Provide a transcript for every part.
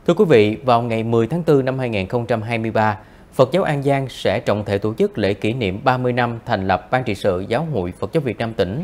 Thưa quý vị, vào ngày 10 tháng 4 năm 2023, Phật giáo An Giang sẽ trọng thể tổ chức lễ kỷ niệm 30 năm thành lập Ban trị sự Giáo hội Phật giáo Việt Nam tỉnh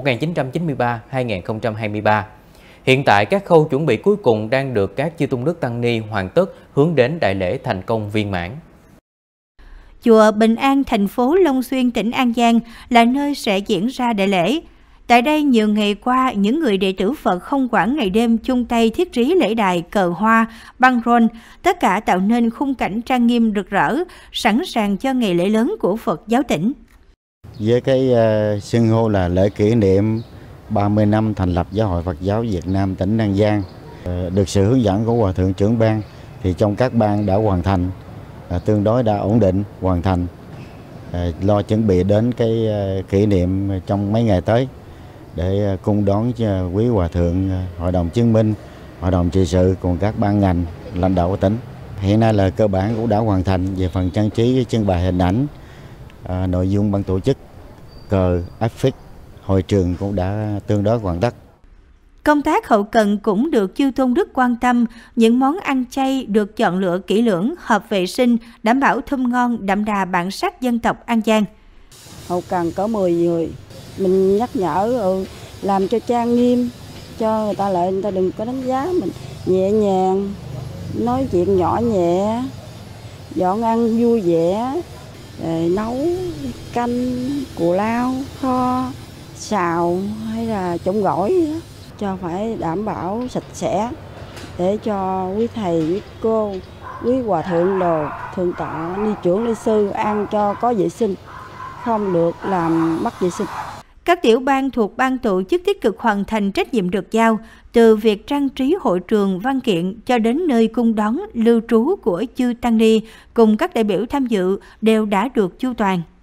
1993-2023. Hiện tại, các khâu chuẩn bị cuối cùng đang được các chư tôn đức tăng ni hoàn tất hướng đến đại lễ thành công viên mãn. Chùa Bình An, thành phố Long Xuyên, tỉnh An Giang là nơi sẽ diễn ra đại lễ. Tại đây, nhiều ngày qua, những người đệ tử Phật không quản ngày đêm chung tay thiết trí lễ đài, cờ hoa, băng rôn, tất cả tạo nên khung cảnh trang nghiêm rực rỡ, sẵn sàng cho ngày lễ lớn của Phật giáo tỉnh. Với cái xưng hô là lễ kỷ niệm 30 năm thành lập Giáo hội Phật giáo Việt Nam tỉnh An Giang, được sự hướng dẫn của Hòa thượng trưởng ban, thì trong các ban đã hoàn thành, tương đối đã ổn định, hoàn thành, lo chuẩn bị đến cái kỷ niệm trong mấy ngày tới để cung đón quý Hòa thượng, Hội đồng chứng minh, Hội đồng trị sự cùng các ban ngành lãnh đạo của tỉnh. Hiện nay là cơ bản cũng đã hoàn thành về phần trang trí, trưng bày hình ảnh, nội dung ban tổ chức, cờ, áp phích, hội trường cũng đã tương đối hoàn tất. Công tác hậu cần cũng được chư tôn đức quan tâm, những món ăn chay được chọn lựa kỹ lưỡng, hợp vệ sinh, đảm bảo thơm ngon, đậm đà bản sắc dân tộc An Giang. Hậu cần có 10 người, mình nhắc nhở làm cho trang nghiêm, cho người ta lại người ta đừng có đánh giá mình, nhẹ nhàng, nói chuyện nhỏ nhẹ, dọn ăn vui vẻ, nấu canh, cù lao, kho, xào hay là trộn gỏi cho phải đảm bảo sạch sẽ để cho quý thầy, quý cô, quý hòa thượng đồ, thượng tọa, ni trưởng, ni sư ăn cho có vệ sinh, không được làm mất vệ sinh. Các tiểu ban thuộc ban tổ chức tích cực hoàn thành trách nhiệm được giao, từ việc trang trí hội trường, văn kiện cho đến nơi cung đón, lưu trú của chư tăng ni cùng các đại biểu tham dự đều đã được chu toàn.